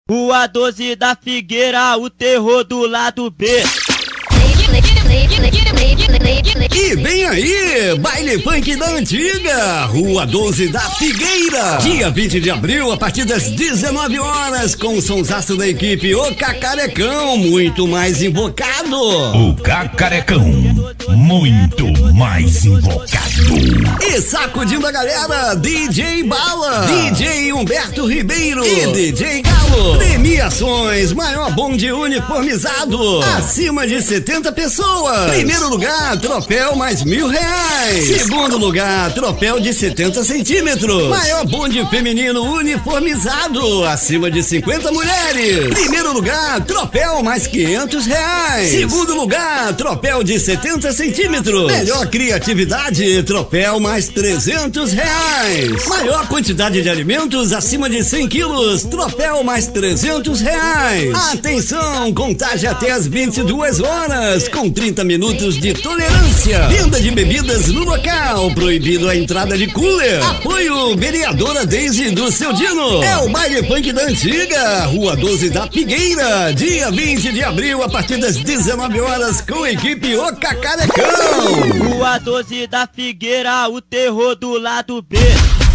Rua 12 da Figueira, o terror do lado B. E vem aí, baile funk da antiga, Rua 12 da Figueira, dia 20 de abril, a partir das 19 horas, com o sonsaço da equipe O Cacarecão, muito mais invocado. O Cacarecão, muito mais invocado. E sacudindo a galera, DJ Bala, DJ Humberto Ribeiro e DJ Galo. Premiações, maior bonde uniformizado, acima de 70 pessoas. Primeiro lugar, troféu mais R$1.000. Segundo lugar, troféu de 70 centímetros. Maior bonde feminino uniformizado, acima de 50 mulheres. Primeiro lugar, troféu mais R$500. Segundo lugar, troféu de 70 centímetros. Melhor criatividade, troféu mais R$300. Maior quantidade de alimentos acima de 100 quilos, troféu mais R$300. Atenção, contagem até as 22 horas, com 30 minutos de tolerância. Venda de bebidas no local, proibido a entrada de cooler. Apoio vereadora Deise do Seu Dino. É o baile funk da antiga, Rua 12 da Figueira, dia 20 de abril, a partir das 19 horas, com a equipe O Cacarecão. Rua 12 da Figueira, o terror do lado B.